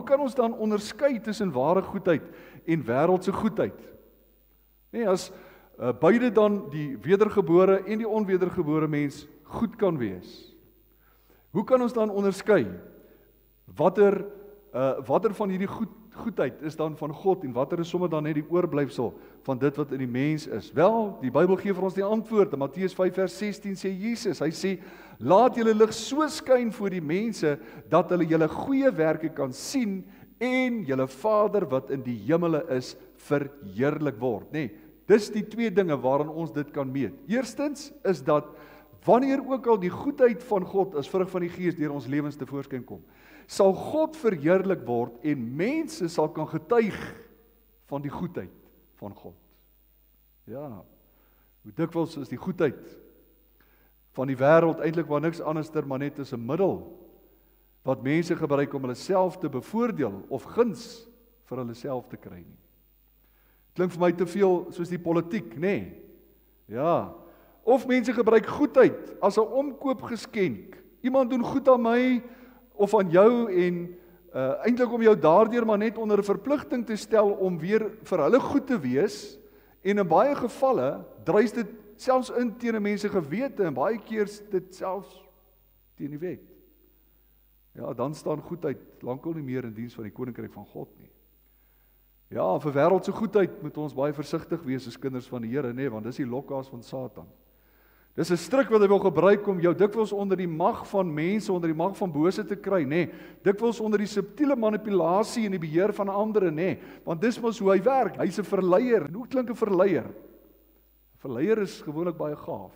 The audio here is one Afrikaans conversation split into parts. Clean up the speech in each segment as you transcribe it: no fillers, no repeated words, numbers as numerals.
kan ons dan onderskei tussen ware goedheid en wêreldse goedheid? Nee, as beide dan die wedergebore en die onwedergebore mens goed kan wees. Hoe kan ons dan onderskei watter van hierdie goedheid is dan van God en watter is sommer dan net die oorblyfsel van dit wat in die mens is? Wel, die Bybel gee vir ons die antwoord. In Matteus 5 vers 16 sê Jesus, hy sê, laat julle lig so skyn voor die mense, dat hulle julle goeie werke kan sien en julle Vader wat in die hemele is, verheerlik word. Nee, dis die twee dinge waarin ons dit kan meet. Eerstens is dat, wanneer ook al die goedheid van God as vrug van die Gees deur ons lewens tevoorskyn kom, sal God verheerlik word en mense sal kan getuig van die goedheid van God. Ja, hoe dikwels is die goedheid van die wêreld eintlik maar niks anderster maar net as 'n middel wat mense gebruik om hulle self te bevoordeel of guns vir hulle self te kry nie. Klink vir my te veel soos die politiek, nê? Nee. Ja, of mense gebruik goedheid as 'n omkoopgeskenk. Iemand doen goed aan my of aan jou en eintlik om jou daardeur maar net onder 'n verpligting te stel om weer vir hulle goed te wees en in baie gevalle dryf dit selfs in teen 'n mense gewete en baie keer dit selfs teen die wet. Ja, dan staan goedheid lankal nie meer in diens van die koninkryk van God nie. Ja, vir wêreldse goedheid moet ons baie versigtig wees as kinders van die Here, nê, want dis die lokhaas van Satan. Dis 'n struik wat hy wil gebruik om jou dikwels onder die mag van mense, onder die mag van bose te kry, nê. Dikwels onder die subtiele manipulasie en die beheer van ander, nê. Want dis mos hoe hy werk. Hy's 'n verleier. En hoe klink 'n verleier? 'n Verleier is gewoonlik baie gaaf.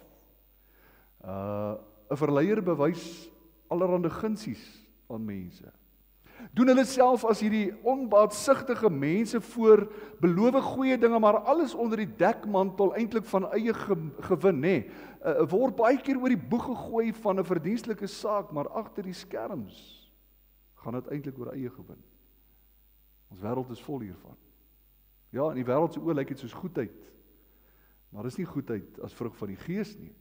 'n Verleier bewys allerhande gunsies aan mense. Doen hulle self as hierdie onbaatsigtige mense voor, beloof goeie dinge, maar alles onder die dekmantel eintlik van eie gewin, nê. Word baie keer oor die boeg gegooi van 'n verdienstelike saak, maar agter die skerms gaan dit eintlik oor eie gewin. Ons wêreld is vol hiervan. Ja, in die wêreld se oë lyk dit soos goedheid, maar dis nie goedheid as vrug van die Gees nie.